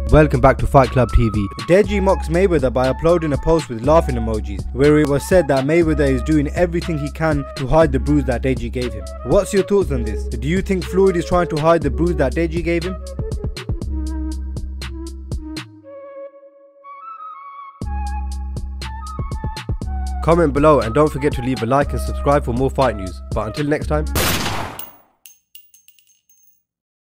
Welcome back to Fight Club TV. Deji mocks Mayweather by uploading a post with laughing emojis, where it was said that Mayweather is doing everything he can to hide the bruise that Deji gave him. What's your thoughts on this? Do you think Floyd is trying to hide the bruise that Deji gave him? Comment below and don't forget to leave a like and subscribe for more fight news. But until next time.